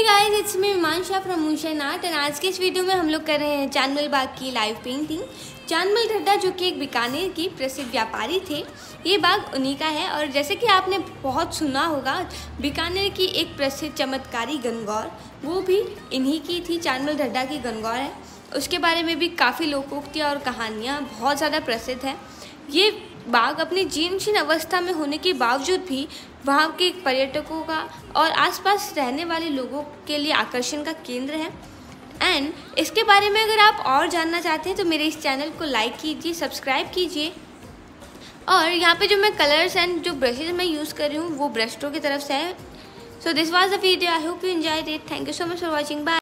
Guys, it's me Himansha from Motion Art and आज के इस वीडियो में हम लोग कर रहे हैं चांदमल बाग की लाइव पेंटिंग। चांदमल ढड्डा जो कि एक बीकानेर की प्रसिद्ध व्यापारी थे, ये बाग उन्हीं का है। और जैसे कि आपने बहुत सुना होगा, बीकानेर की एक प्रसिद्ध चमत्कारी गणगौर वो भी इन्हीं की थी, चांदमल ढड्डा की गणगौर है। उसके बारे में भी काफ़ी लोकोक्तियाँ और कहानियाँ बहुत ज़्यादा प्रसिद्ध है। ये बाग अपनी जीर्णशीर्ण अवस्था में होने के बावजूद भी वहाँ के पर्यटकों का और आसपास रहने वाले लोगों के लिए आकर्षण का केंद्र है। एंड इसके बारे में अगर आप और जानना चाहते हैं तो मेरे इस चैनल को लाइक कीजिए, सब्सक्राइब कीजिए। और यहाँ पे जो मैं कलर्स एंड जो ब्रशेज मैं यूज़ कर रही हूँ वो ब्रश स्ट्रोक की तरफ से है। So this was the video, I hope you enjoyed it. Thank you so much for watching. Bye.